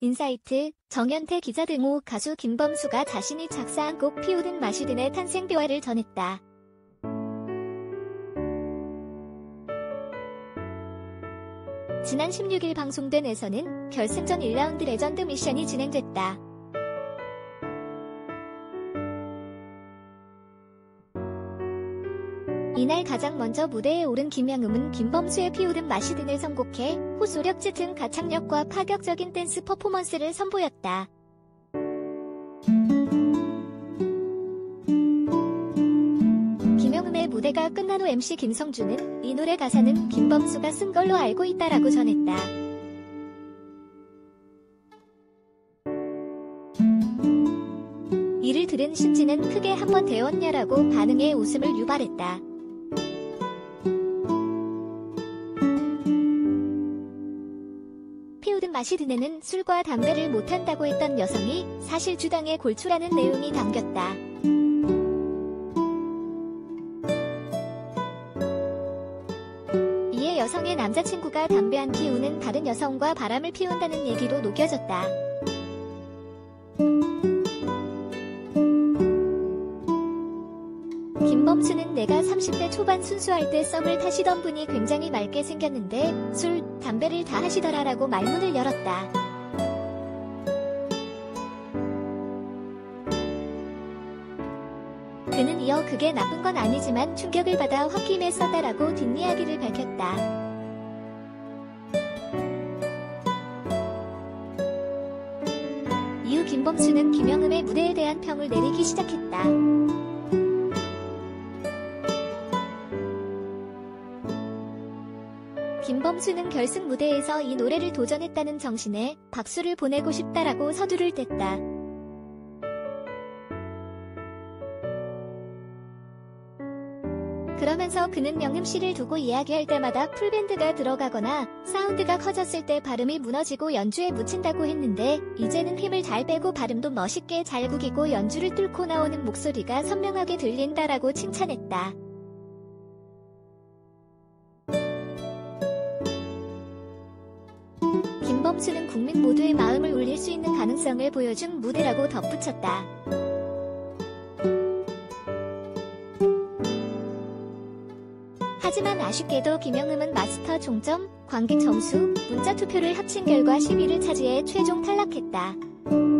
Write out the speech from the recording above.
인사이트, 정연태 기자 등 호 가수 김범수가 자신이 작사한 곡 피우든 마시든의 탄생 비화를 전했다. 지난 16일 방송된 에서는 결승전 1라운드 레전드 미션이 진행됐다. 이날 가장 먼저 무대에 오른 김양음은 김범수의 피우든 마시든을 선곡해 호소력 짙은 가창력과 파격적인 댄스 퍼포먼스를 선보였다. 김양음의 무대가 끝난 후 MC 김성주는 이 노래 가사는 김범수가 쓴 걸로 알고 있다라고 전했다. 이를 들은 신지는 크게 한번 데웠냐라고 반응해 웃음을 유발했다. 피우든 마시든에는 술과 담배를 못한다고 했던 여성이 사실 주당에 골초라는 내용이 담겼다. 이에 여성의 남자친구가 담배 안 피우는 다른 여성과 바람을 피운다는 얘기로 녹여졌다. 김범수는 내가 30대 초반 순수할 때 썸을 타시던 분이 굉장히 맑게 생겼는데 술, 담배를 다 하시더라라고 말문을 열었다. 그는 이어 그게 나쁜 건 아니지만 충격을 받아 홧김에 썼다라고 뒷이야기를 밝혔다. 이후 김범수는 김영음의 무대에 대한 평을 내리기 시작했다. 김범수는 결승 무대에서 이 노래를 도전했다는 정신에 박수를 보내고 싶다라고 서두를 댔다. 그러면서 그는 영음씨를 두고 이야기할 때마다 풀밴드가 들어가거나 사운드가 커졌을 때 발음이 무너지고 연주에 묻힌다고 했는데 이제는 힘을 잘 빼고 발음도 멋있게 잘 구기고 연주를 뚫고 나오는 목소리가 선명하게 들린다라고 칭찬했다. 김범수는 국민 모두의 마음을 울릴 수 있는 가능성을 보여준 무대라고 덧붙였다. 하지만 아쉽게도 김영음은 마스터 종점, 관객 점수, 문자 투표를 합친 결과 10위를 차지해 최종 탈락했다.